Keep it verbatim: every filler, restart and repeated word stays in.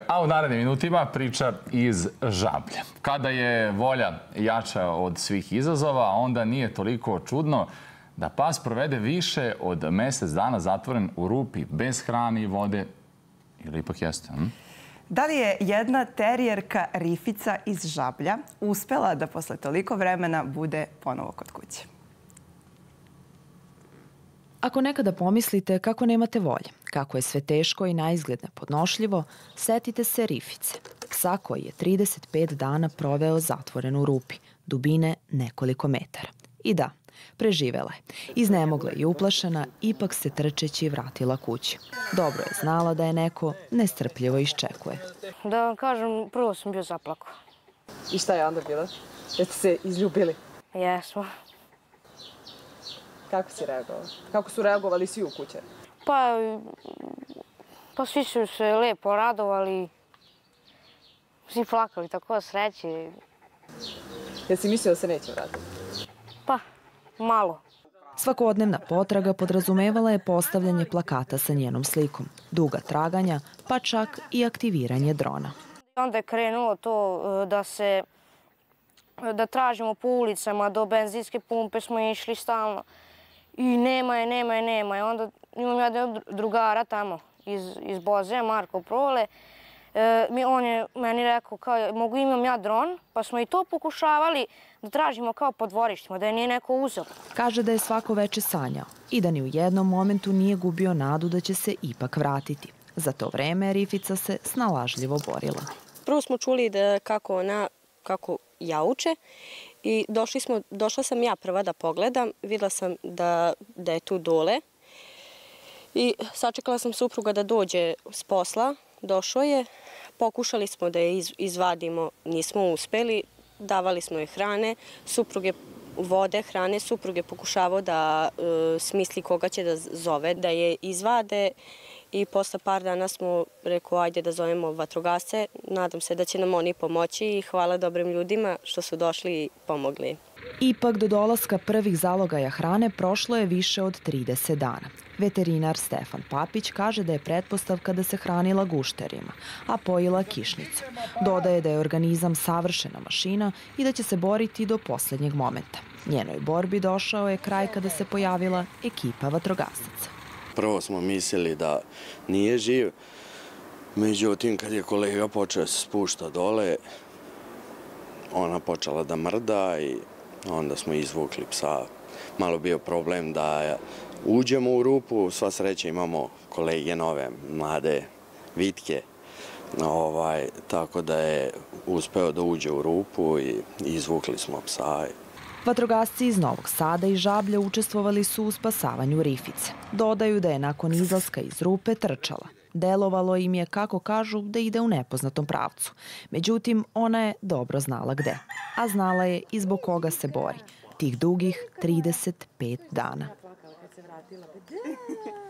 A u narednim minutima priča iz Žablja. Kada je volja jača od svih izazova, onda nije toliko čudno da pas provede više od mjesec dana zatvoren u rupi, bez hrane i vode. Ili ipak jeste? Hm? Da li je jedna terijerka Rifica iz Žablja uspela da posle toliko vremena bude ponovo kod kuće? Ako nekada pomislite kako nemate volje, kako je sve teško i naizgled nepodnošljivo, setite se Rifice, psa koji je trideset pet dana proveo zatvoren u rupi, dubine nekoliko metara. I da, preživela je. Iznemogla i uplašena, ipak se trčeći vratila kući. Dobro je znala da je neko nestrpljivo iščekuje. Da vam kažem, prvo sam bio zaplakao. I šta je onda bilo? Jeste se izljubili? Jesmo. Kako si reagovao? Kako su reagovali svi u kuće? Pa, pa svi su se lepo radovali. Svi plakali, tako sreći. Jesi mislio da se neće vratiti? Pa, malo. Svakodnevna potraga podrazumevala je postavljanje plakata sa njenom slikom, duga traganja, pa čak i aktiviranje drona. Onda je krenulo to da se, da tražimo po ulicama, do benzinske pumpe smo išli stalno. I nema je, nema je, nema je. Onda imam jednog drugara tamo iz, iz Boze, Marko Prole. E, on je meni rekao, kao, mogu imam ja dron, pa smo i to pokušavali da tražimo kao po dvorištima, da je nije neko uzeo. Kaže da je svako veče sanjao i da ni u jednom momentu nije gubio nadu da će se ipak vratiti. Za to vreme Rifica se snalažljivo borila. Prvo smo čuli da kako ona, kako jauče i došli smo, došla sam ja prva da pogledam, videla sam da, da je tu dole i sačekala sam supruga da dođe s posla, došao je, pokušali smo da je iz, izvadimo, nismo uspeli, davali smo je hrane, suprug je vode, hrane, suprug je pokušavao da e, smisli koga će da zove, da je izvade i posle par dana smo rekao ajde da zovemo vatrogasce, nadam se da će nam oni pomoći i hvala dobrim ljudima što su došli i pomogli. Ipak do dolaska prvih zalogaja hrane prošlo je više od trideset dana. Veterinar Stefan Papić kaže da je pretpostavka da se hranila gušterima, a pojila kišnicu. Dodaje da je organizam savršena mašina i da će se boriti do posljednjeg momenta. Njenoj borbi došao je kraj kada se pojavila ekipa vatrogasaca. Prvo smo mislili da nije živ, međutim kad je kolega počeo se spušta dole, ona počela da mrda i onda smo izvukli psa. Malo bio problem da uđemo u rupu, sva sreća imamo kolege nove, mlade, vitke, ovaj, tako da je uspeo da uđe u rupu i izvukli smo psa. Vatrogasci iz Novog Sada i Žablja učestvovali su u spasavanju Rifice. Dodaju da je nakon izlaska iz rupe trčala. Delovalo im je, kako kažu, da ide u nepoznatom pravcu. Međutim, ona je dobro znala gde. A znala je i zbog koga se bori. Tih dugih trideset pet dana.